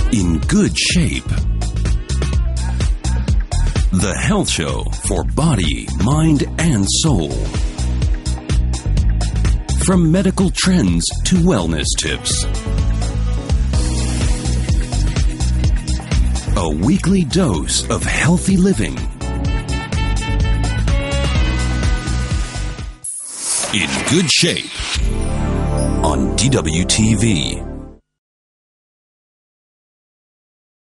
In Good Shape. The health show for body, mind, and soul. From medical trends to wellness tips. A weekly dose of healthy living. In Good Shape on DWTV.